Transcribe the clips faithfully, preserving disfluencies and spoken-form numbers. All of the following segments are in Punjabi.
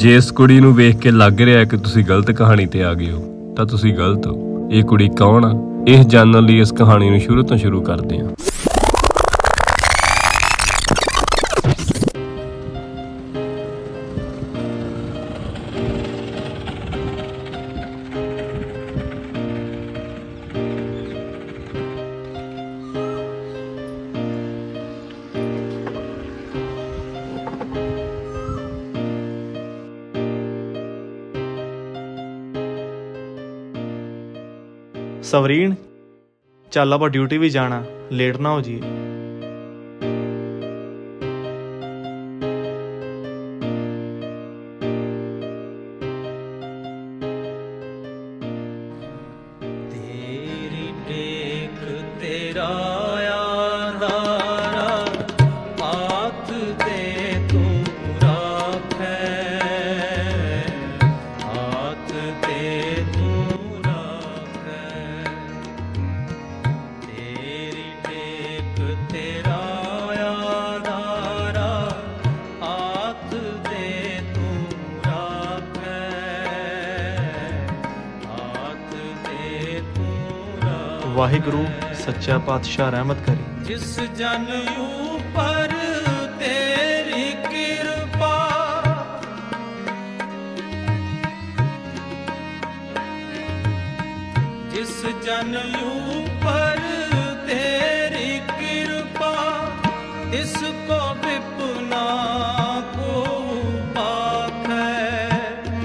ਜੇ ਇਸ ਕੁੜੀ ਨੂੰ ਵੇਖ ਕੇ ਲੱਗ ਰਿਹਾ ਕਿ ਤੁਸੀਂ ਗਲਤ ਕਹਾਣੀ ਤੇ ਆ ਗਏ ਹੋ ਤਾਂ ਤੁਸੀਂ ਗਲਤ ਹੋ। ਇਹ ਕੁੜੀ ਕੌਣ ਆ ਇਹ ਜਾਣਨ ਲਈ ਇਸ ਕਹਾਣੀ ਨੂੰ ਸ਼ੁਰੂ ਤੋਂ ਸ਼ੁਰੂ ਕਰਦੇ ਹਾਂ। ਸਵਰੀਨ ਚੱਲ ਆਪਾਂ ਡਿਊਟੀ ਵੀ ਜਾਣਾ, ਲੇਟ ਨਾ ਹੋ ਜੀ। ਤੇਰੀ ਟੇਕ ਤੇਰਾ ਆਧਾਰਾ ਹੱਥ ਤੇ ਤੂੰ ਰੱਖੈ, ਹੱਥ ਤੇ ਤੂੰ ਵਾਹਿਗੁਰੂ ਸੱਚਾ ਪਾਤਸ਼ਾਹ ਰਹਿਮਤ ਕਰੇ। ਜਿਸ ਜਨ ਉਪਰ ਤੇਰੀ ਕਿਰਪਾ, ਜਿਸ ਜਨ ਉਪਰ ਤੇਰੀ ਕਿਰਪਾ, ਇਸ ਕੋ ਵਿਪਨਾ ਕੋ ਪਾਖੈ।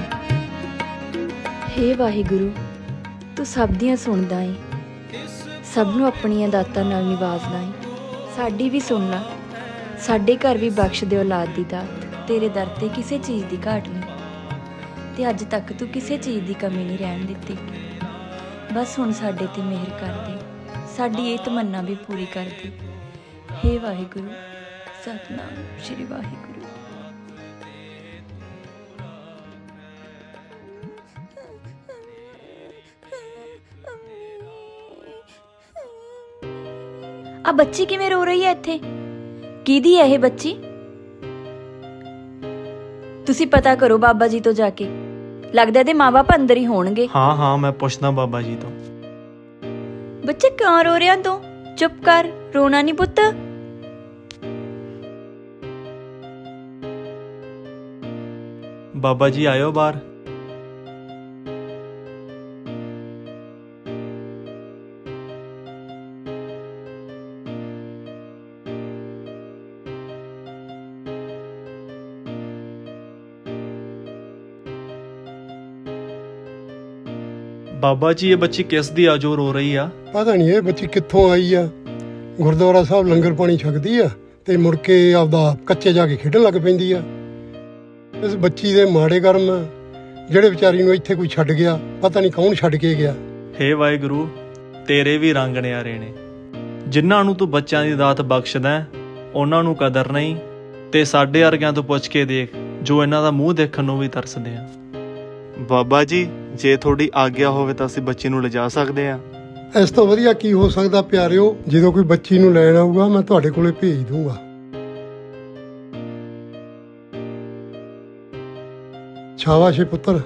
ਹੇ ਵਾਹਿਗੁਰੂ ਤੂੰ ਸਭ ਦੀਆਂ ਸੁਣਦਾ ਏ, ਸਭ ਨੂੰ ਆਪਣੀਆਂ ਦਾਤਾਂ ਨਾਲ ਨਿਵਾਜ਼ਦਾ ਏ। ਸਾਡੀ ਵੀ ਸੁਣ ਲਾ, ਸਾਡੇ ਘਰ ਵੀ ਬਖਸ਼ ਦੇ ਔਲਾਦ ਦੀ ਦਾਤ। ਤੇਰੇ ਦਰ ਤੇ ਕਿਸੇ ਚੀਜ਼ ਦੀ ਘਾਟ ਨਹੀਂ ਤੇ ਅੱਜ ਤੱਕ ਤੂੰ ਕਿਸੇ ਚੀਜ਼ ਦੀ ਕਮੀ ਨਹੀਂ ਰਹਿਣ ਦਿੱਤੀ। ਬਸ ਹੁਣ ਸਾਡੇ ਤੇ ਮਿਹਰ ਕਰ ਦੇ, ਸਾਡੀ ਇਹ ਤਮੰਨਾ ਵੀ ਪੂਰੀ ਕਰ ਦੇ। ਹੇ ਵਾਹਿਗੁਰੂ ਸਤਨਾਮ ਸ਼੍ਰੀ ਵਾਹਿਗੁਰੂ। ਆ ਬੱਚੀ ਕਿਵੇਂ ਰੋ ਰਹੀ ਹੈ ਇੱਥੇ? ਕਿਹਦੀ ਹੈ ਇਹ ਬੱਚੀ? ਤੁਸੀਂ ਪਤਾ ਕਰੋ ਬਾਬਾ ਜੀ ਤੋਂ ਜਾ ਕੇ, ਲੱਗਦਾ ਇਹਦੇ ਮਾਂ-ਬਾਪ ਅੰਦਰ ਹੀ ਹੋਣਗੇ। ਹਾਂ ਹਾਂ ਮੈਂ ਪੁੱਛਦਾ ਬਾਬਾ ਜੀ ਤੋਂ। ਬੱਚੇ ਕਿਉਂ ਰੋ ਰਿਹਾ ਤੂੰ? ਚੁੱਪ ਕਰ, ਰੋਣਾ ਨਹੀਂ ਪੁੱਤ। ਬਾਬਾ ਜੀ ਆਇਓ ਬਾਹਰ। ਬਾਬਾ ਜੀ ਇਹ ਬੱਚੀ ਕਿਸ ਦੀ ਆ ਜੋ ਰੋ ਰਹੀ ਆ? ਪਤਾ ਨਹੀਂ ਇਹ ਬੱਚੀ ਕਿੱਥੋਂ ਆਈ ਆ। ਗੁਰਦੁਆਰਾ ਸਾਹਿਬ ਲੰਗਰ ਪਾਣੀ ਛਕਦੀ ਆ ਤੇ ਮੁੜ ਕੇ ਆਪਦਾ ਕੱਚੇ ਜਾ ਕੇ ਖੇਡਣ ਲੱਗ ਪੈਂਦੀ ਆ। ਇਸ ਬੱਚੀ ਦੇ ਮਾੜੇ ਕਰਮ ਜਿਹੜੇ ਵਿਚਾਰੀ ਨੂੰ ਇੱਥੇ ਕੋਈ ਛੱਡ ਗਿਆ, ਪਤਾ ਨਹੀਂ ਕੌਣ ਛੱਡ ਕੇ ਗਿਆ। ਹੇ ਵਾਹਿਗੁਰੂ ਤੇਰੇ ਵੀ ਰੰਗ ਨਿਆਰੇ ਨੇ। ਜਿਨ੍ਹਾਂ ਨੂੰ ਤੂੰ ਬੱਚਿਆਂ ਦੀ ਦਾਤ ਬਖਸ਼ਦਾ ਉਹਨਾਂ ਨੂੰ ਕਦਰ ਨਹੀਂ, ਤੇ ਸਾਡੇ ਵਰਗਿਆਂ ਤੋਂ ਪੁੱਛ ਕੇ ਦੇਖ ਜੋ ਇਹਨਾਂ ਦਾ ਮੂੰਹ ਦੇਖਣ ਨੂੰ ਵੀ ਤਰਸਦੇ ਆ। ਬਾਬਾ ਜੀ ਜੇ ਤੁਹਾਡੀ ਆਗਿਆ ਹੋਵੇ ਤਾਂ ਅਸੀਂ ਬੱਚੀ ਨੂੰ ਲਿਜਾ ਸਕਦੇ ਹਾਂ। ਇਸ ਤੋਂ ਵਧੀਆ ਕੀ ਹੋ ਸਕਦਾ ਪਿਆਰਿਓ। ਜਦੋਂ ਕੋਈ ਬੱਚੀ ਨੂੰ ਲੈਣ ਆਊਗਾ ਮੈਂ ਤੁਹਾਡੇ ਕੋਲੇ ਭੇਜ ਦੂੰਗਾ। ਸ਼ਾਬਾਸ਼ ਪੁੱਤਰ।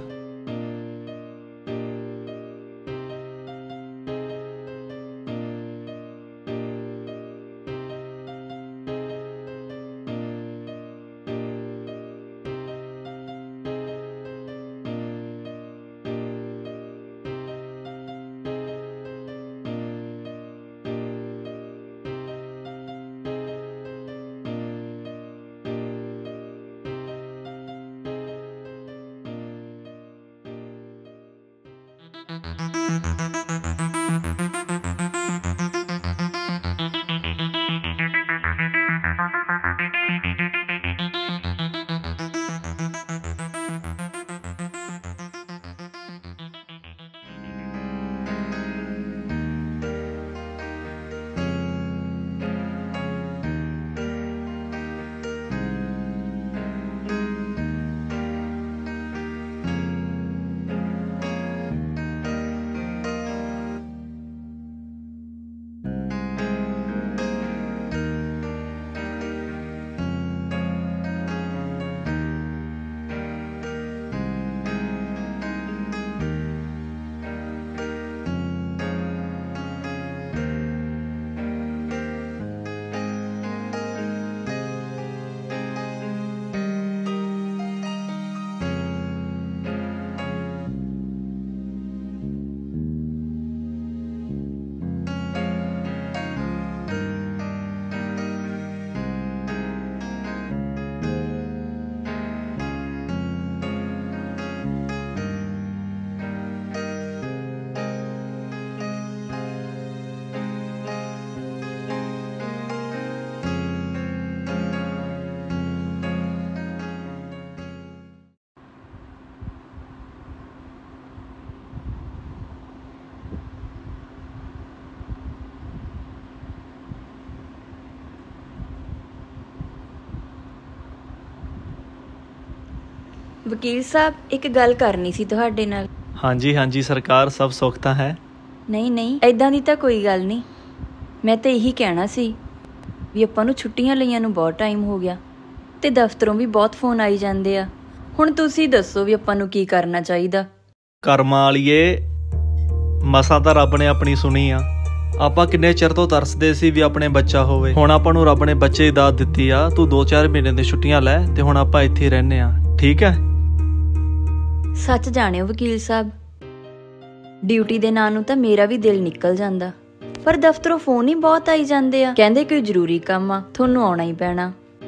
ਵਕੀਲ ਸਾਹਿਬ, ਇੱਕ ਗੱਲ ਕਰਨੀ ਸੀ ਤੁਹਾਡੇ ਨਾਲ। ਹਾਂਜੀ ਹਾਂਜੀ ਸਰਕਾਰ, ਸਭ ਸੁੱਖ ਤਾਂ ਹੈ? ਨਹੀਂ ਨਹੀਂ, ਐਦਾਂ ਦੀ ਤਾਂ ਕੋਈ ਗੱਲ ਨਹੀਂ। ਮੈਂ ਤਾਂ ਇਹੀ ਕਹਿਣਾ ਸੀ ਵੀ ਆਪਾਂ ਨੂੰ ਛੁੱਟੀਆਂ ਲਈਆਂ ਨੂੰ ਬਹੁਤ ਟਾਈਮ ਹੋ ਗਿਆ ਤੇ ਦਫ਼ਤਰੋਂ ਵੀ ਬਹੁਤ ਫੋਨ ਆਈ ਜਾਂਦੇ ਆ। ਹੁਣ ਤੁਸੀਂ ਦੱਸੋ ਵੀ ਆਪਾਂ ਨੂੰ ਕੀ ਕਰਨਾ ਚਾਹੀਦਾ। ਕਰਮਾਂ ਵਾਲੀਏ, ਮਸਾਂ ਤਾਂ ਰੱਬ ਨੇ ਆਪਣੀ ਸੁਣੀ ਆ। ਆਪਾਂ ਕਿੰਨੇ ਚਿਰ ਤੋਂ ਤਰਸਦੇ ਸੀ ਵੀ ਆਪਣੇ ਬੱਚਾ ਹੋਵੇ। ਹੁਣ ਆਪਾਂ ਨੂੰ ਰੱਬ ਨੇ ਬੱਚੇ ਦੀ ਦਾਤ ਦਿੱਤੀ ਆ। ਤੂੰ ਦੋ ਚਾਰ ਮਹੀਨੇ ਦੀ ਛੁੱਟੀਆਂ ਲੈ ਤੇ ਹੁਣ ਆਪਾਂ ਇੱਥੇ ਰਹਿੰਦੇ ਆ, ਠੀਕ ਹੈ? ਸੱਚ ਜਾਣਿਓ ਵਕੀਲ ਸਾਹਿਬ, ਡਿਊਟੀ ਦੇ ਨਾਂ ਨੂੰ ਤਾਂ ਮੇਰਾ ਵੀ ਦਿਲ ਨਿਕਲ ਜਾਂਦਾ, ਪਰ ਦਫ਼ਤਰੋਂ ਫੋਨ ਹੀ ਬਹੁਤ ਆਈ ਜਾਂਦੇ ਆ। ਕਹਿੰਦੇ ਕੋਈ ਜ਼ਰੂਰੀ ਕੰਮ ਆ, ਤੁਹਾਨੂੰ ਆਉਣਾ ਹੀ ਪੈਣਾ।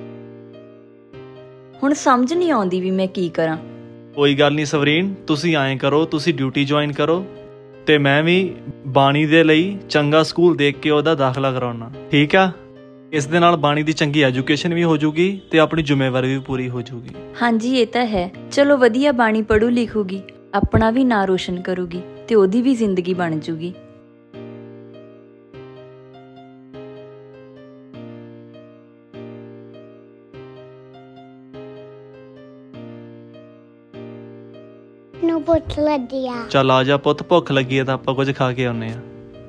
ਹੁਣ ਸਮਝ ਨਹੀਂ ਆਉਂਦੀ ਵੀ ਮੈਂ ਕੀ ਕਰਾਂ। ਕੋਈ ਗੱਲ ਨਹੀਂ ਸਵਰੀਨ, ਤੁਸੀਂ ਐਂ ਕਰੋ, ਤੁਸੀਂ ਡਿਊਟੀ ਜੁਆਇਨ ਕਰੋ ਤੇ ਮੈਂ ਵੀ ਬਾਣੀ ਦੇ ਲਈ ਚੰਗਾ ਸਕੂਲ ਦੇਖ ਕੇ ਉਹਦਾ ਦਾਖਲਾ ਕਰਾਉਣਾ, ਠੀਕ ਆ? ਇਸ ਦੇ ਨਾਲ ਬਾਣੀ ਦੀ ਚੰਗੀ ਐਜੂਕੇਸ਼ਨ ਵੀ ਹੋ ਜੂਗੀ ਤੇ ਆਪਣੀ ਜ਼ਿੰਮੇਵਾਰੀ ਵੀ ਪੂਰੀ ਹੋ ਜੂਗੀ। ਹਾਂਜੀ ਇਹ ਤਾਂ ਹੈ। ਚਲੋ ਵਧੀਆ, ਬਾਣੀ ਪੜ੍ਹੂ ਲਿਖੂਗੀ, ਆਪਣਾ ਵੀ ਨਾਂ ਰੋਸ਼ਨ ਕਰੂਗੀ ਤੇ ਉਹਦੀ ਵੀ ਜ਼ਿੰਦਗੀ ਬਣ ਜੂਗੀ। ਨੂੰ ਭੁੱਖ ਲੱਗੀ ਆ। ਚੱਲ ਆ ਜਾ ਪੁੱਤ, ਭੁੱਖ ਲੱਗੀ ਹੈ ਤਾਂ ਆਪਾਂ ਕੁਝ ਖਾ ਕੇ ਆਉਨੇ ਆ।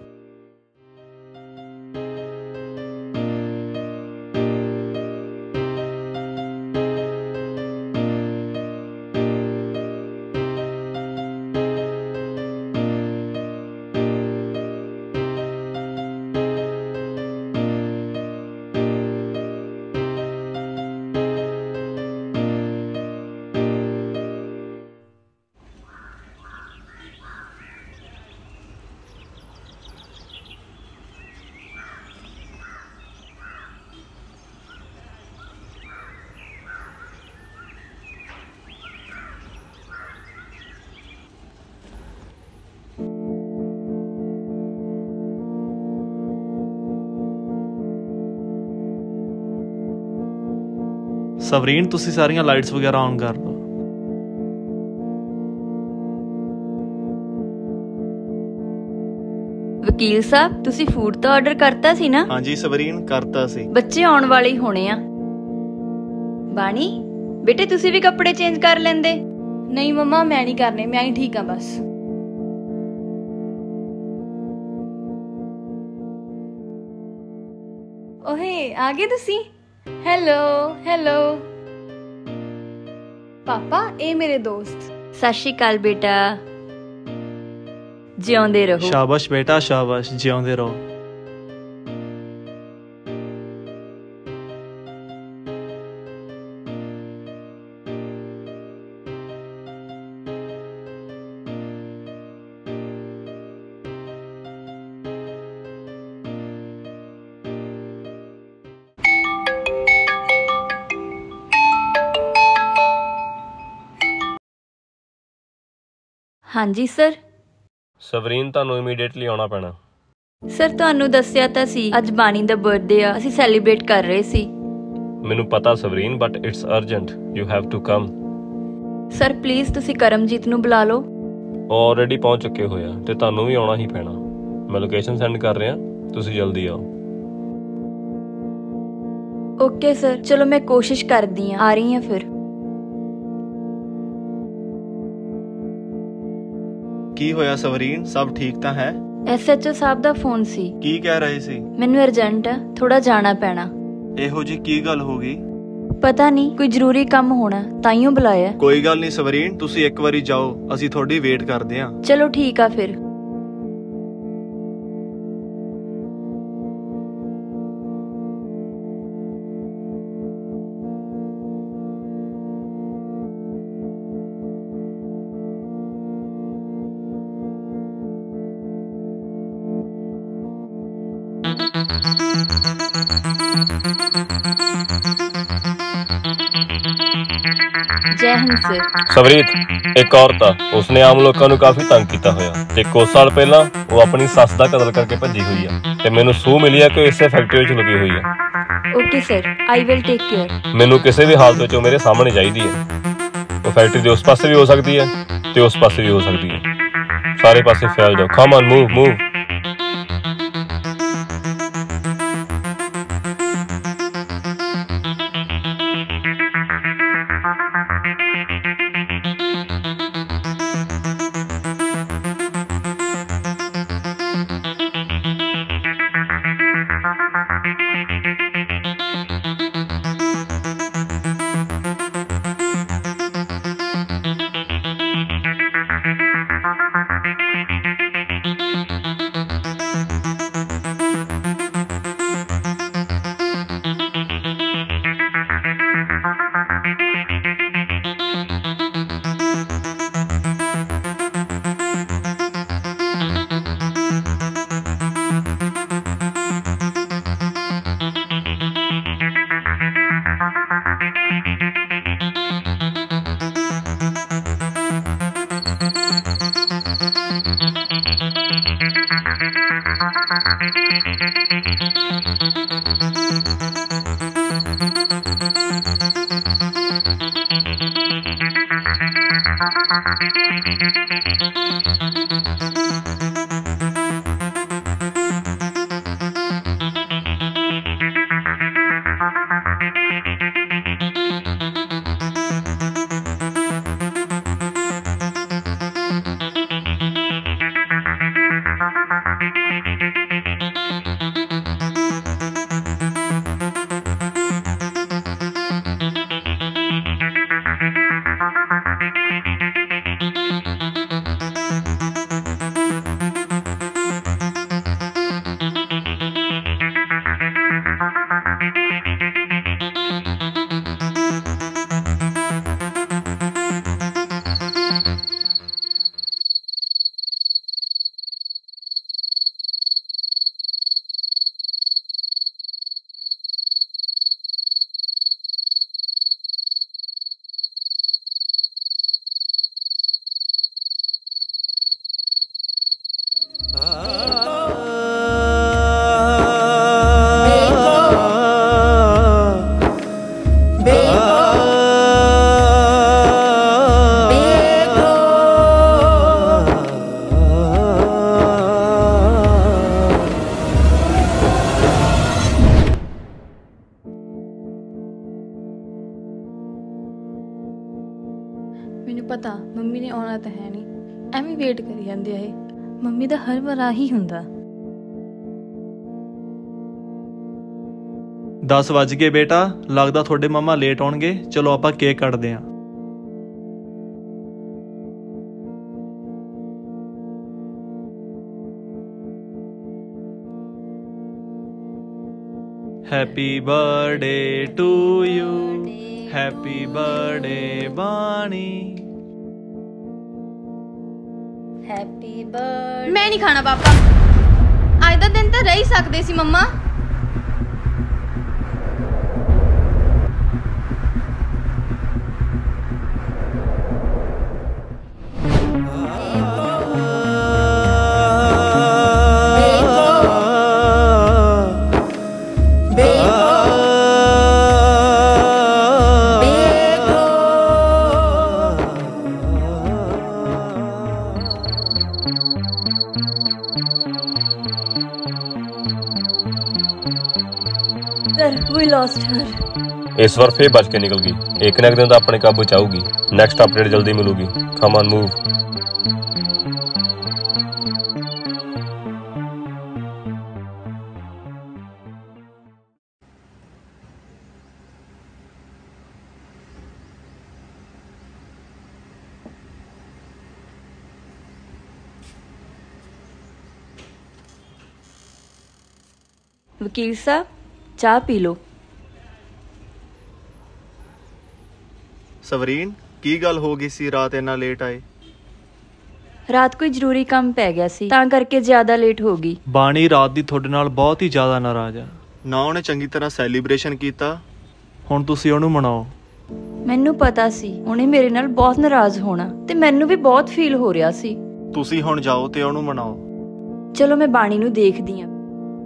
ਸਵਰੀਨ, ਤੁਸੀਂ ਸਾਰੀਆਂ ਲਾਈਟਸ ਵਗੈਰਾ ਆਨ ਕਰ ਲਓ। ਵਕੀਲ ਸਾਹਿਬ, ਤੁਸੀਂ ਫੂਡ ਤਾਂ ਆਰਡਰ ਕਰਤਾ ਸੀ ਨਾ? ਹਾਂਜੀ ਸਵਰੀਨ, ਕਰਤਾ ਸੀ। ਬੱਚੇ ਆਉਣ ਵਾਲੇ ਹੀ ਹੋਣੇ ਆ। ਬਾਣੀ ਬੇਟੇ, ਤੁਸੀਂ ਵੀ ਕੱਪੜੇ ਚੇਂਜ ਕਰ ਲੈਂਦੇ। ਨਹੀਂ ਮੰਮਾ, ਮੈਂ ਨਹੀਂ ਕਰਨੇ, ਮੈਂ ਹੀ ਠੀਕ ਆ ਬਸ। ਓਹੇ, ਆ ਗਏ ਤੁਸੀਂ? ਹੈਲੋ ਹੈਲੋ ਪਾਪਾ, ਇਹ ਮੇਰੇ ਦੋਸਤ। ਸਤਿ ਸ਼੍ਰੀ ਅਕਾਲ ਬੇਟਾ, ਜਿਉਂਦੇ ਰਹੋ। ਸ਼ਾਬਾਸ਼ ਬੇਟਾ, ਸ਼ਾਬਾਸ਼, ਜਿਉਂਦੇ ਰਹੋ। ਹਾਂਜੀ ਸਰ। ਸਵਰੀਨ, ਤੁਹਾਨੂੰ ਇਮੀਡੀਏਟਲੀ ਆਉਣਾ ਪੈਣਾ। ਸਰ ਤੁਹਾਨੂੰ ਦੱਸਿਆ ਤਾਂ ਸੀ ਅੱਜ ਬਾਣੀ ਦਾ ਬਰਥਡੇ ਆ, ਅਸੀਂ ਸੈਲੀਬ੍ਰੇਟ ਕਰ ਰਹੇ ਸੀ। ਮੈਨੂੰ ਪਤਾ Savreen, but it's urgent, you have to come. Sir please ਤੁਸੀਂ ਕਰਮਜੀਤ ਨੂੰ ਬੁਲਾ ਲਓ। ਉਹ ਆਲਰੇਡੀ ਪਹੁੰਚ ਚੁੱਕੇ ਹੋਏ ਆ ਤੇ ਤੁਹਾਨੂੰ ਵੀ ਆਉਣਾ ਹੀ ਪੈਣਾ। ਮੈਂ ਲੋਕੇਸ਼ਨ ਸੈਂਡ ਕਰ ਰਿਹਾ, ਤੁਸੀਂ ਜਲਦੀ ਆਓ। ਓਕੇ ਸਰ, ਚਲੋ ਮੈਂ ਕੋਸ਼ਿਸ਼ ਕਰਦੀ ਹਾਂ, ਆ ਰਹੀ ਹਾਂ ਫਿਰ। ਕੀ ਹੋਇਆ ਸਵਰੀਨ, ਸਭ ਠੀਕ ਤਾਂ ਹੈ? ਐਸ ਐਚ ਓ ਸਾਹਿਬ ਦਾ ਫੋਨ ਸੀ। ਕੀ ਕਹਿ ਰਹੇ ਸੀ? ਮੈਨੂੰ ਅਰਜੈਂਟ ਆ, ਥੋੜਾ ਜਾਣਾ ਪੈਣਾ। ਇਹੋ ਜੀ ਕੀ ਗੱਲ ਹੋ ਗਈ? ਪਤਾ ਨਹੀਂ, ਕੋਈ ਜ਼ਰੂਰੀ ਕੰਮ ਹੋਣਾ, ਤਾਈਓ ਬੁਲਾਇਆ। ਕੋਈ ਗੱਲ ਨਹੀਂ ਸਵਰੀਨ, ਤੁਸੀਂ ਇੱਕ ਵਾਰੀ ਜਾਓ, ਅਸੀਂ ਤੁਹਾਡੀ ਵੇਟ ਕਰਦੇ ਹਾਂ। ਚਲੋ ਠੀਕ ਆ ਫਿਰ। ਜੈ ਹਿੰਦ ਸਰ। ਸਵਰੀਤ ਇੱਕ ਔਰਤ ਆ, ਉਸਨੇ ਆਮ ਲੋਕਾਂ ਨੂੰ ਕਾਫੀ ਤੰਗ ਕੀਤਾ ਹੋਇਆ ਤੇ ਕੁਝ ਸਾਲ ਪਹਿਲਾਂ ਉਹ ਆਪਣੀ ਸੱਸ ਦਾ ਕਤਲ ਕਰਕੇ ਭੱਜੀ ਹੋਈ ਆ ਤੇ ਮੈਨੂੰ ਸੂਹ ਮਿਲੀ ਆ ਕਿ ਇਸੇ ਫੈਕਟਰੀ ਵਿੱਚ ਲੁਕੀ ਹੋਈ ਆ। Okay sir, I will take care. ਮੈਨੂੰ ਕਿਸੇ ਵੀ ਹਾਲਤ ਵਿੱਚ ਉਹ ਮੇਰੇ ਸਾਹਮਣੇ ਚਾਹੀਦੀ ਹੈ। ਉਹ ਫੈਕਟਰੀ ਦੇ ਉਸ ਪਾਸੇ ਵੀ ਹੋ ਸਕਦੀ ਹੈ ਤੇ ਉਸ ਪਾਸੇ ਵੀ ਹੋ ਸਕਦੀ ਹੈ। ਸਾਰੇ ਪਾਸੇ ਫੈਲ ਜਾਓ। Come on, move move. ਮੈਨੂੰ ਪਤਾ ਮੰਮੀ ਨੇ ਆਉਣਾ ਤਾਂ ਹੈ ਨਹੀਂ, ਐਵੇਂ ਵੇਟ ਕਰੀ ਜਾਂਦੇ ਆ ਇਹ। ਮੰਮੀ ਦਾ ਹਰ ਵਾਰ ਆਹੀ ਹੁੰਦਾ। ਦਸ ਵੱਜ ਗਏ ਬੇਟਾ, ਲੱਗਦਾ ਤੁਹਾਡੇ ਮੰਮਾ ਲੇਟ ਆਉਣਗੇ। ਚਲੋ ਆਪਾਂ ਕੇਕ ਕੱਟਦੇ ਹਾਂ। Happy birthday to you, happy birthday Bani. Happy birthday. ਮੈਂ ਨਹੀਂ ਖਾਣਾ ਪਾਪਾ, ਅੱਜ ਦਾ ਦਿਨ ਤਾਂ ਰਹਿ ਹੀ ਸਕਦੇ ਸੀ ਮੰਮਾ। We lost her. ਇਸ ਵਾਰ ਫੇਰ ਬਚ ਕੇ ਨਿਕਲ ਗਈ। ਇੱਕ ਨਾ ਇੱਕ ਦਿਨ ਤਾਂ ਆਪਣੇ ਕਾਬੂ ਚ ਆਊਗੀ। ਨੈਕਸਟ ਅਪਡੇਟ ਜਲਦੀ ਮਿਲੂਗੀ। Come on move. ਵਕੀਲ ਸਾਹਿਬ, ਚਾਹ ਪੀ ਲਓ। ਸਵਰੀਨ, ਕੀ ਗੱਲ ਹੋ ਗਈ ਸੀ? ਰਾਤ ਇੰਨਾ ਲੇਟ ਆਏ? ਰਾਤ ਕੋਈ ਜ਼ਰੂਰੀ ਕੰਮ ਪੈ ਗਿਆ ਸੀ, ਤਾਂ ਕਰਕੇ ਜ਼ਿਆਦਾ ਲੇਟ ਹੋ ਗਈ। ਬਾਣੀ ਰਾਤ ਦੀ ਤੁਹਾਡੇ ਨਾਲ ਬਹੁਤ ਹੀ ਜ਼ਿਆਦਾ ਨਾਰਾਜ਼ ਆ ਨਾ। ਉਹਨੇ ਚੰਗੀ ਤਰ੍ਹਾਂ ਸੈਲੀਬ੍ਰੇਸ਼ਨ ਕੀਤਾ, ਹੁਣ ਤੁਸੀਂ ਉਹਨੂੰ ਮਨਾਓ। ਮੈਨੂੰ ਪਤਾ ਸੀ ਉਹਨੇ ਮੇਰੇ ਨਾਲ ਬਹੁਤ ਨਾਰਾਜ਼ ਹੋਣਾ, ਤੇ ਮੈਨੂੰ ਵੀ ਬਹੁਤ ਫੀਲ ਹੋ ਰਿਹਾ ਸੀ। ਤੁਸੀਂ ਹੁਣ ਜਾਓ ਤੇ ਉਹਨੂੰ ਮਨਾਓ। ਚਲੋ ਮੈਂ ਬਾਣੀ ਨੂੰ ਦੇਖਦੀ ਹਾਂ।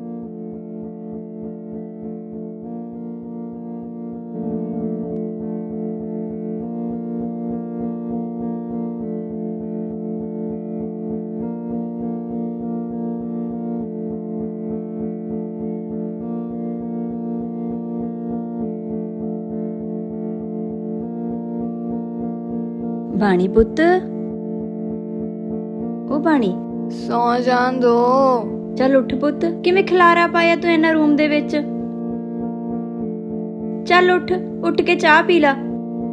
ਬਾਣੀ ਪੁੱਤ, ਉਹ ਬਾਣੀ, ਸੌ ਜਾਣ ਦੋ। ਚੱਲ ਉੱਠ ਪੁੱਤ। ਕਿਵੇਂ ਖਿਲਾਰਾ ਪਾਇਆ ਤੂੰ ਇਹਨਾਂ ਰੂਮ ਦੇ ਵਿੱਚ? ਚੱਲ ਉੱਠ, ਉੱਠ ਕੇ ਚਾਹ ਪੀ ਲਾ।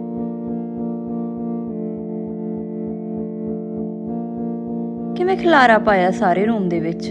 ਕਿਵੇਂ ਖਿਲਾਰਾ ਪਾਇਆ ਸਾਰੇ ਰੂਮ ਦੇ ਵਿੱਚ?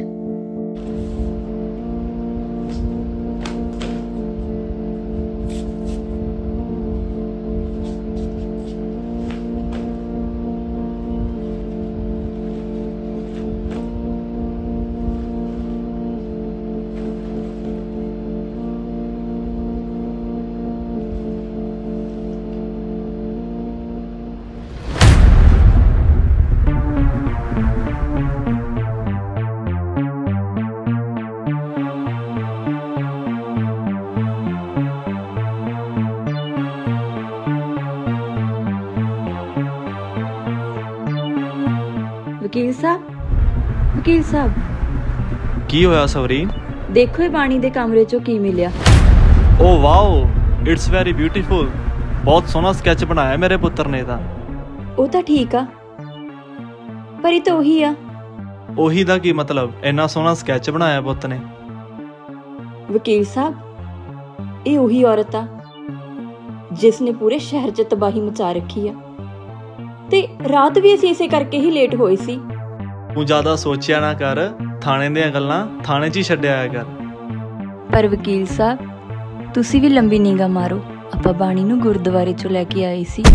ਵਕੀਲ ਸਾਹਿਬ, ਕੀ ਹੋਇਆ ਸਵਰੀਨ? ਦੇਖੋ ਇਹ ਬਾਣੀ ਦੇ ਕਮਰੇ ਚੋਂ ਕੀ ਮਿਲਿਆ। Oh wow, it's very beautiful. ਬਹੁਤ ਸੋਹਣਾ ਸਕੈਚ ਬਣਾਇਆ ਮੇਰੇ ਪੁੱਤਰ ਨੇ ਤਾਂ। ਉਹ ਤਾਂ ਠੀਕ ਆ, ਪਰ ਇਹ ਤਾਂ ਉਹੀ ਆ। ਉਹੀ ਦਾ ਕੀ ਮਤਲਬ? ਇੰਨਾ ਸੋਹਣਾ ਸਕੈਚ ਬਣਾਇਆ ਪੁੱਤ ਨੇ। ਵਕੀਲ ਸਾਹਿਬ, ਇਹ ਉਹੀ ਔਰਤ ਆ ਜਿਸ ਨੇ ਪੂਰੇ ਸ਼ਹਿਰ 'ਚ ਤਬਾਹੀ ਮਚਾ ਰੱਖੀ ਆ, ਤੇ ਰਾਤ ਵੀ ਅਸੀਂ ਇਸੇ ਕਰਕੇ ਹੀ ਲੇਟ ਹੋਏ ਸੀ। ਤੂੰ ਜ਼ਿਆਦਾ ਸੋਚਿਆ ਨਾ ਕਰ, ਥਾਣੇ ਦੀਆਂ ਗੱਲਾਂ ਥਾਣੇ 'ਚ ਹੀ ਛੱਡਿਆ ਆਇਆ ਕਰ। ਪਰ ਵਕੀਲ ਸਾਹਿਬ, ਤੁਸੀਂ ਵੀ ਲੰਬੀ ਨਿਗਾਹ ਮਾਰੋ। ਆਪਾਂ ਬਾਣੀ ਨੂੰ ਗੁਰਦੁਆਰੇ 'ਚੋਂ ਲੈ ਕੇ ਆਏ ਸੀ।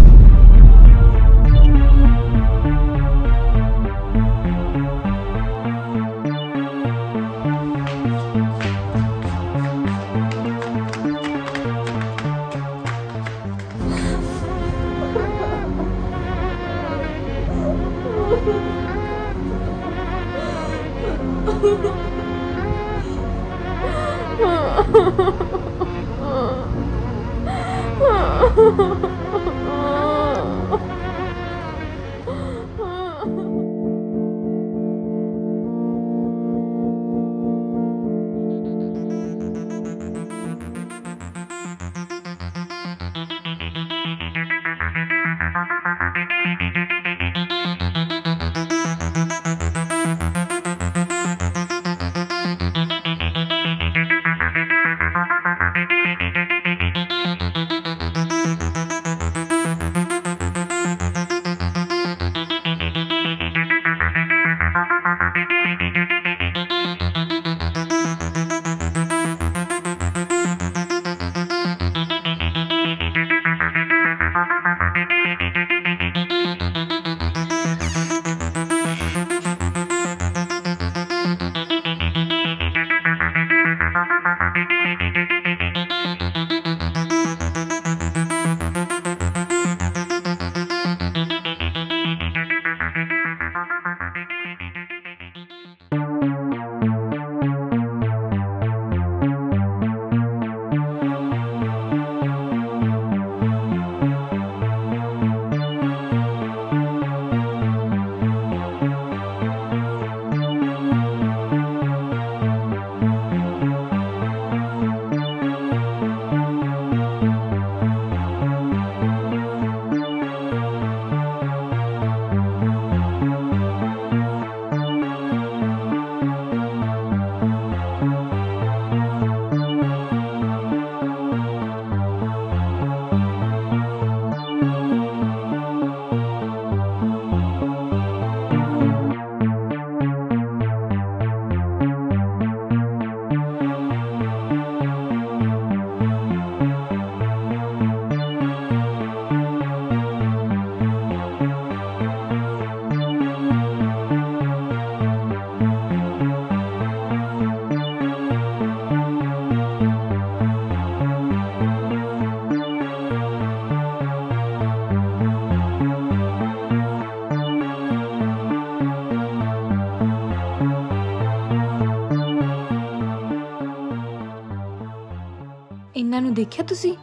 ਇਹਨਾਂ ਨੂੰ ਦੇਖਿਆ ਤੁਸੀਂ?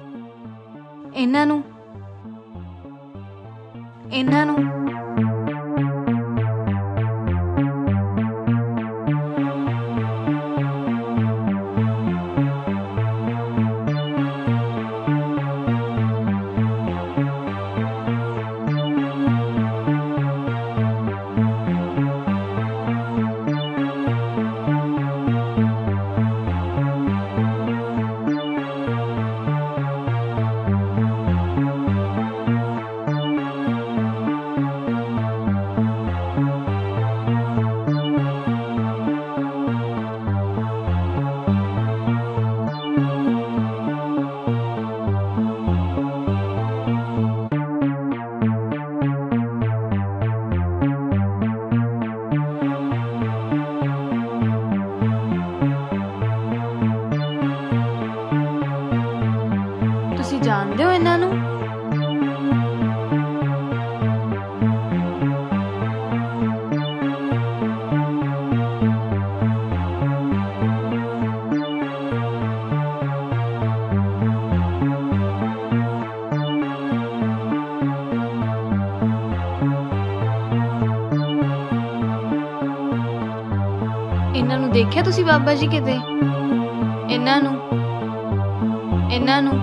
ਇਹਨਾਂ ਨੂੰ ਇਹਨਾਂ ਨੂੰ ਇਹਨਾਂ ਨੂੰ ਦੇਖਿਆ ਤੁਸੀਂ ਬਾਬਾ ਜੀ ਕਿਤੇ? ਇਹਨਾਂ ਨੂੰ ਇਹਨਾਂ ਨੂੰ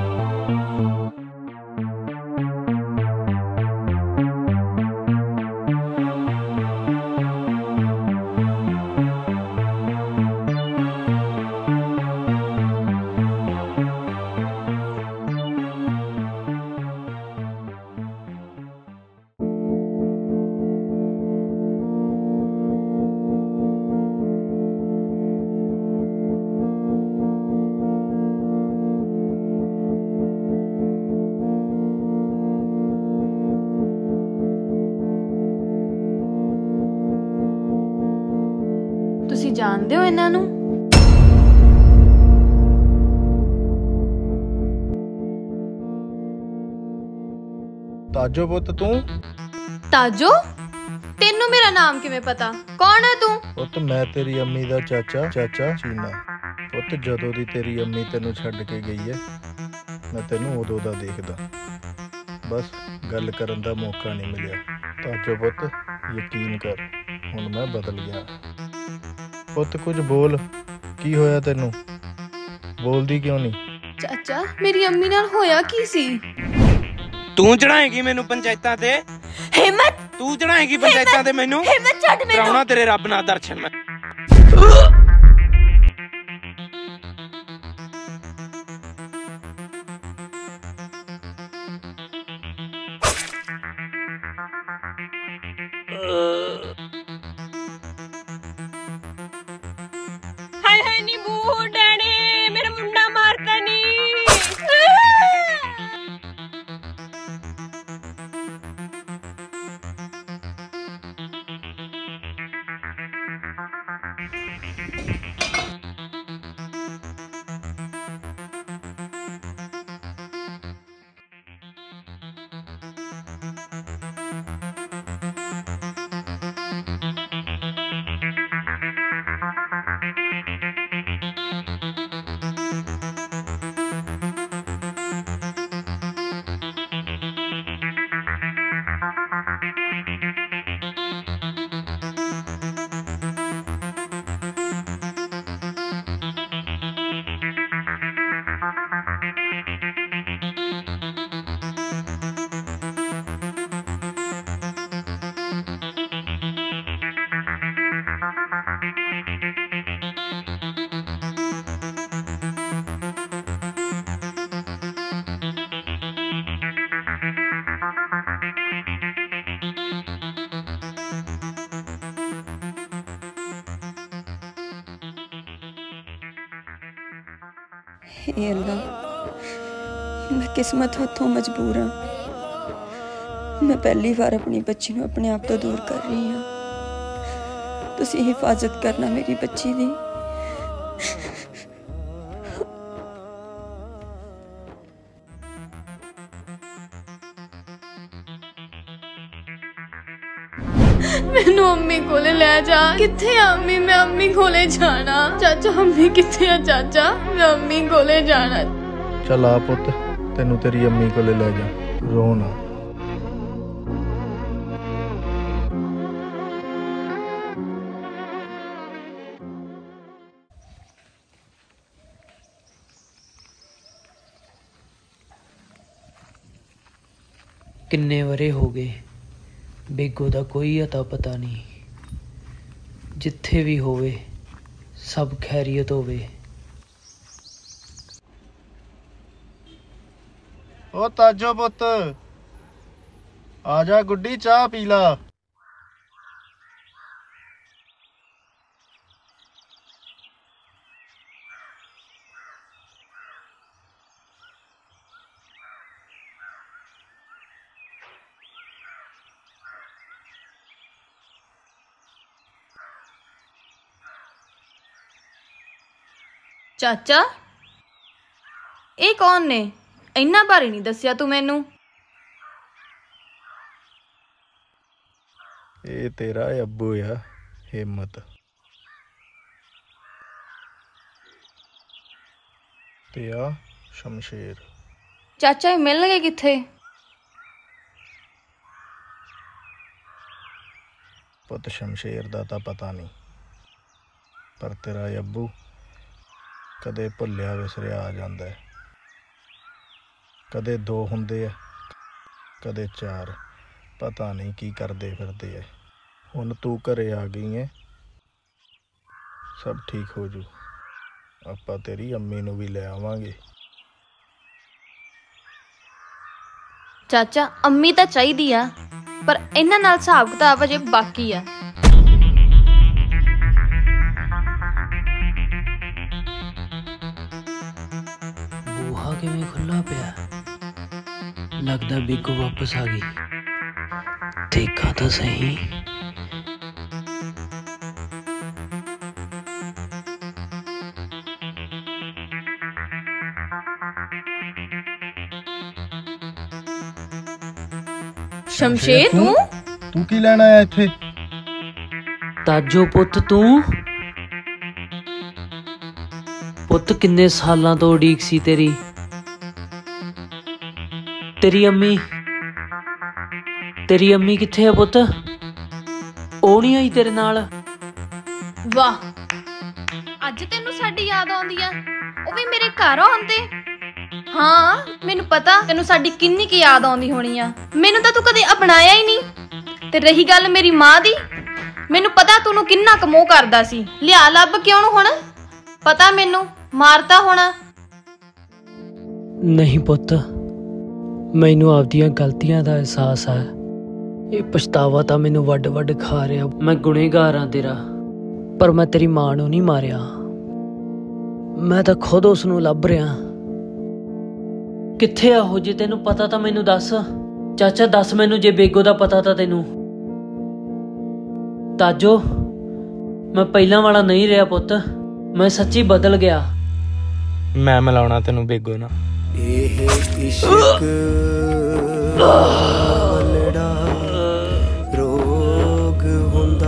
ਤੁਸੀਂ ਜਾਣਦੇ ਹੋ ਇਹਨਾਂ ਨੂੰ? ਤਾਜੋ ਪੁੱਤ ਤੂੰ? ਤਾਜੋ? ਤੈਨੂੰ ਮੇਰਾ ਨਾਮ ਕਿਵੇਂ ਪਤਾ? ਕੌਣ ਹੈ ਤੂੰ? ਪੁੱਤ ਮੈਂ ਤੇਰੀ ਅੰਮੀ ਦਾ ਚਾਚਾ ਚਾਚਾ ਚੀਨਾ। ਪੁੱਤ ਜਦੋਂ ਦੀ ਤੇਰੀ ਅੰਮੀ ਤੈਨੂੰ ਛੱਡ ਕੇ ਗਈ ਹੈ ਮੈਂ ਤੈਨੂੰ ਉਦੋਂ ਦਾ ਦੇਖਦਾ, ਬਸ ਗੱਲ ਕਰਨ ਦਾ ਮੌਕਾ ਨਹੀਂ ਮਿਲਿਆ। ਤਾਜੋ ਪੁੱਤ ਯਕੀਨ ਕਰ, ਹੁਣ ਮੈਂ ਬਦਲ ਗਿਆ। ਪੁੱਤ ਕੁਝ ਬੋਲ, ਕੀ ਹੋਇਆ ਤੈਨੂੰ? ਬੋਲਦੀ ਕਿਉਂ ਨਹੀਂ? ਚਾਚਾ ਮੇਰੀ ਅੰਮੀ ਨਾਲ ਹੋਇਆ ਕੀ ਸੀ? ਤੂੰ ਚੜਾਏਗੀ ਮੈਨੂੰ ਪੰਚਾਇਤਾਂ ਤੇ? ਹਿੰਮਤ! ਤੂੰ ਚੜਾਏਗੀ ਪੰਚਾਇਤਾਂ ਤੇ ਮੈਨੂੰ? ਹਿੰਮਤ ਛੱਡ ਮੈਨੂੰ। ਕਰਾਉਣਾ ਤੇਰੇ ਰੱਬ ਨਾਲ ਦਰਸ਼ਨ ਮੈਂ। ਹਾਏ ਹਾਏ ਨੀ ਬੂਹੂ ਡੈਡੀ, ਮੇਰਾ ਮੁੰਡਾ ਮਾਰਤਾ ਨੀ। हे अल्लाह, मैं किस्मत हथों मजबूर हाँ। मैं पहली बार अपनी बच्ची नूं अपने आप तो दूर कर रही हाँ। तुसीं हिफाजत करना मेरी बच्ची दी। ਮੈਨੂੰ ਅੰਮੀ ਕੋਲੇ ਲੈ ਜਾ। ਕਿੱਥੇ ਆ ਅੰਮੀ? ਮੈਂ ਅੰਮੀ ਕੋਲੇ ਜਾਣਾ। ਚਾਚਾ ਅੰਮੀ ਕਿੱਥੇ ਆ? ਚਾਚਾ ਮੈਂ ਅੰਮੀ ਕੋਲੇ ਜਾਣਾ। ਚੱਲ ਆ ਪੁੱਤ, ਤੈਨੂੰ ਤੇਰੀ ਅੰਮੀ ਕੋਲੇ ਲੈ ਜਾ, ਰੋ ਨਾ। ਕਿੰਨੇ ਵਰੇ ਹੋ ਗਏ, ਬੇਗੋ ਦਾ ਕੋਈ ਅਤਾ ਪਤਾ ਨਹੀਂ। ਜਿੱਥੇ ਵੀ ਹੋਵੇ ਸਭ ਖੈਰੀਅਤ ਹੋਵੇ। ਓ ਤਾਜੋ ਪੁੱਤ, ਆ ਜਾ ਗੁੱਡੀ, ਚਾਹ ਪੀ ਲਾ। ਚਾਚਾ ਇਹ ਕੌਣ ਨੇ? ਇੰਨਾ ਬਾਰੇ ਨਹੀਂ ਦੱਸਿਆ ਤੂੰ ਮੈਨੂੰ। ਇਹ ਤੇਰਾ ਅੱਬੂ ਆ ਹਿੰਮਤ, ਤੇ ਆ ਸ਼ਮਸ਼ੇਰ। ਚਾਚਾ ਇਹ ਮਿਲਣਗੇ ਕਿੱਥੇ? ਪੁੱਤ ਸ਼ਮਸ਼ੇਰ ਦਾ ਤਾਂ ਪਤਾ ਨਹੀਂ, पर तेरा अब्बू कदे भुल्लिया विसरिया आ जांदा है। कदे दो हुंदे है, कदे चार, पता नहीं की करदे फिरदे है। हुण तू घरे आ गई है, सब ठीक हो जू। आपां तेरी अम्मी नूं भी ले आवांगे। ਚਾਚਾ ਅੰਮੀ ਤਾਂ ਚਾਹੀਦੀ ਆ, ਪਰ ਇਹਨਾਂ ਨਾਲ ਹਿਸਾਬ ਕਿਤਾਬ ਅਜੇ ਬਾਕੀ ਆ। ਬੂਹਾ ਕਿਵੇਂ ਖੁੱਲਾ ਪਿਆ? ਲੱਗਦਾ ਬਿੱਗੂ ਵਾਪਸ ਆ ਗਈ। ਦੇਖਾਂ ਤਾਂ ਸਹੀ। शमशेर तू तू की लेन आया इत्थे? ताजो पुत तू पुत किन्ने सालां तो उड़ीक सी तेरी। तेरी अम्मी तेरी अम्मी कित्थे है पुत? ओ नहीं आई तेरे नाल? वाह, अज तेनू साडी याद आउंदी आ, ओ भी मेरे घर आउंदे। हाँ मैनू पता तेनू साडी किन्नी की याद आउंदी होनी आ। मैनू तां तू कदे अपनाया ही नहीं। ते रही गल मेरी मां दी, मैनू पता तूनू किन्ना क मोह करदा सी। लिया लभ क्यों हुण? पता मैनू मारता होना। नहीं पुत, मैनू आपदियां गलतियां दा एहसास है। ये पछतावा तां मैनू वड वड खा रिहा। मैं गुनेगार हां तेरा, पर मैं तेरी मां नू नहीं मारिया। मैं तां खुद उसनू लभ रिहा। कित्थे आ हो? जे तेनू पता तां मैनू दस। चाचा दस मैनू जे बेगो दा पता तां तेनू। ताजो मैं पहला वाला नहीं रहा पुत, मैं सच्ची बदल गया। मैं मिलाउणा तेनू बेगो ना। रोग हुंदा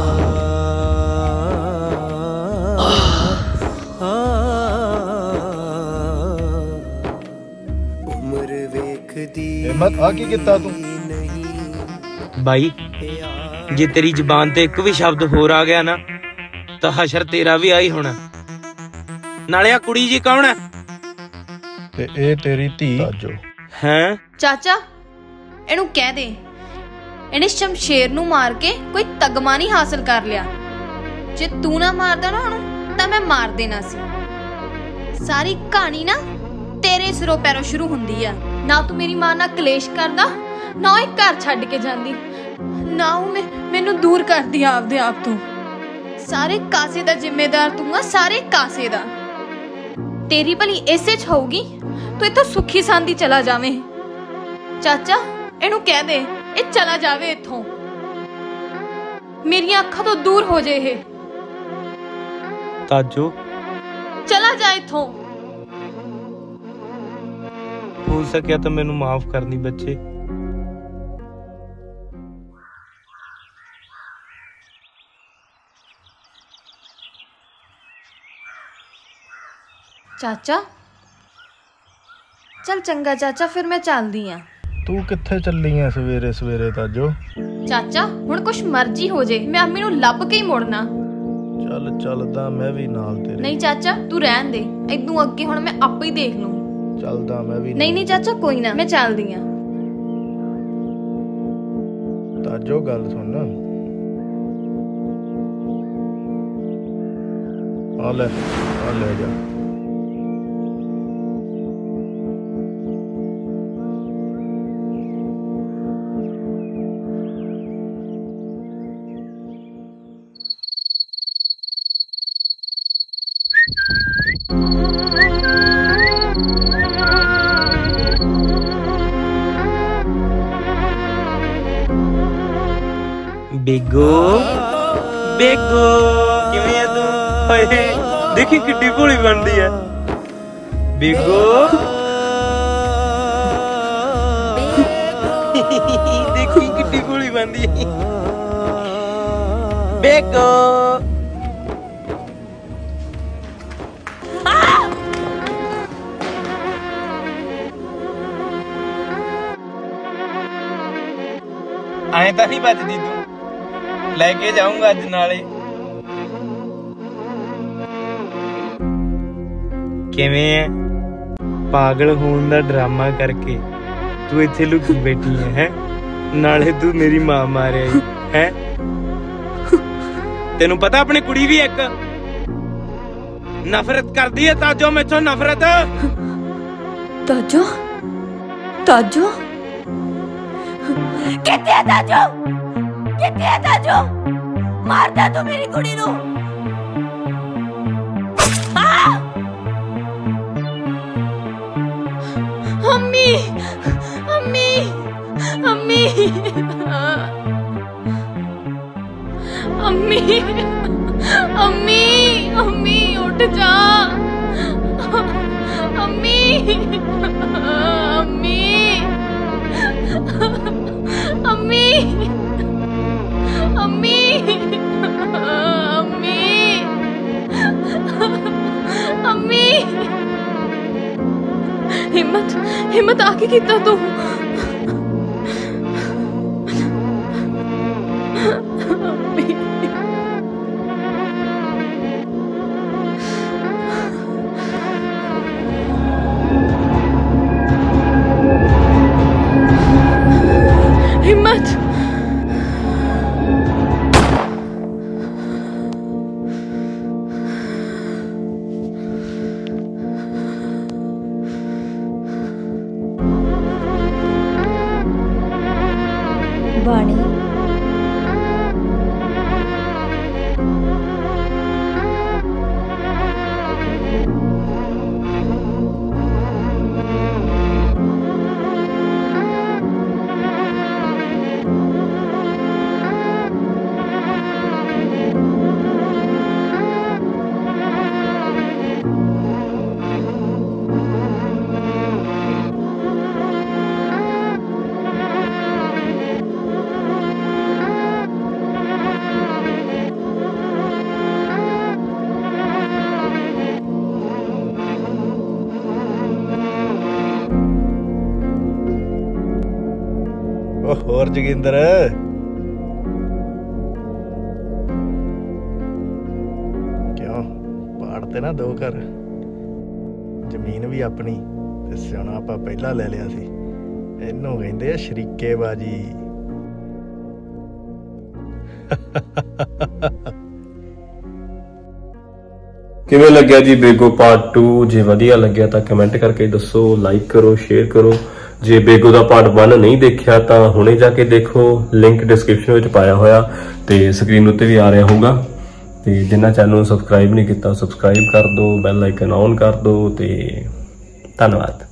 हिम्मत आ की किता तू? भाई जे तेरी जबान ते एक भी शब्द होर आ गया ना तो हशर तेरा भी आई होना। नाले आ कुड़ी जी कौन है? ते ए तेरी धी ताजो हैं? चाचा इनू कह दे इन्हें शमशेर नू मार के कोई तगमा नहीं हासिल कर लिया। जे तू ना मारदा ना उन्हें तां मैं मार देना सी। सारी कहानी ना तेरे सिरों पैरों शुरू हुंदी आ। ना तू मेरी मां नाल कलेश करदा, ना एक घर छड्ड के जांदी, ना मैं मैनू दूर करदी आपदे आप तो। सारे कासे दा जिम्मेदार तू आ, सारे कासे दा। तेरी भली इसे च होगी तो इथों सुखी सांदी चला जावे। चाचा इनू कह दे ए चला जावे इथों, मेरियां अखां तो दूर हो जाए। ये ताजो चला जा इथों। हो सकिया तो मैनू माफ करनी बच्चे। चाचा चल चंगा चाचा, फिर मैं चलदी आ। तू कित्थे चली है सवेरे सवेरे ताजो? चाचा हुण कुछ मर्जी हो जे, मैं अम्मी नू लभ के ही मुड़ना। चल चलदा मैं भी नाल तेरे। नहीं चाचा तू रहन दे, इदू अगे हुण मैं आपे ही देख लूं। चलदा मैं भी। नहीं नहीं चाचा कोई ना, मैं चलदी आ। ताजो गल सुन, आ ले आ ले जा। बेगो बेगो किवें है तू? होए देखी किड्डी भोली बनदी है बेगो। देखी किड्डी भोली बनदी है बेगो। आए तो नहीं बचदी तू, लेके जाऊंगा अज नाले। ਕਿਵੇਂ ਐ? ਪਾਗਲ ਹੋਣ ਦਾ ਡਰਾਮਾ ਕਰਕੇ ਤੂੰ ਇੱਥੇ ਲੁਕੀ ਬੈਠੀ ਹੈ ਹੈ ਨਾਲੇ ਤੂੰ ਮੇਰੀ ਮਾਂ ਮਾਰਿਆ ਹੈ। ਤੈਨੂੰ ਪਤਾ ਆਪਣੀ ਕੁੜੀ ਵੀ ਇੱਕ ਨਫ਼ਰਤ ਕਰਦੀ ਹੈ ਤਾਜੋ ਮੈਥੋਂ ਨਫ਼ਰਤ। ਤਾਜੋ ਤਾਜੋ ਕਿੱਥੇ ਹੈ ਤਾਜੋ? ਕਿੱਥੇ ਹੈ ਤਾਜੋ? ਮਾਰਦਾ ਤੂੰ ਮੇਰੀ ਕੁੜੀ ਨੂੰ। ਅੰਮੀ ਅੰਮੀ ਅੰਮੀ ਅੰਮੀ ਅੰਮੀ ਅੰਮੀ ਉੱਠ ਜਾ। ਅੰਮੀ ਅੰਮੀ ਅੰਮੀ ਅੰਮੀ ਅੰਮੀ ਅੰਮੀ ਹਿੰਮਤ ਹਿੰਮਤ ਆ ਕੇ ਕੀਤਾ ਤੂੰ। ਹਿੰਮਤ ਬਾਣੀ ਹੋਰ ਜੋਗਿੰਦਰ ਕਿਉਂ ਪਾੜਤੇ ਨਾ ਦੋ ਘਰ। ਜ਼ਮੀਨ ਵੀ ਆਪਣੀ ਤੇ ਸਿਆਣਾ ਆਪਾਂ ਪਹਿਲਾਂ ਲੈ ਲਿਆ ਸੀ। ਇਹਨੂੰ ਕਹਿੰਦੇ ਆ ਸ਼ਰੀਕੇਬਾਜੀ। ਕਿਵੇਂ ਲੱਗਿਆ ਜੀ ਬੇਗੋ ਪਾਰਟ ਟੂ? ਜੇ ਵਧੀਆ ਲੱਗਿਆ ਤਾਂ ਕਮੈਂਟ ਕਰਕੇ ਦੱਸੋ, ਲਾਈਕ ਕਰੋ, ਸ਼ੇਅਰ ਕਰੋ। ਜੇ ਬੇਗੋ ਦਾ ਪਾਰਟ वन नहीं देखा तो हुणे जाके देखो, लिंक डिस्क्रिप्शन में पाया होया ते स्क्रीन उत्ते भी आ रहा होगा। ते जिन्ना चैनल नूं सबसक्राइब नहीं किया सबसक्राइब कर दो, बैल आइकन ऑन कर दो। ते धन्यवाद।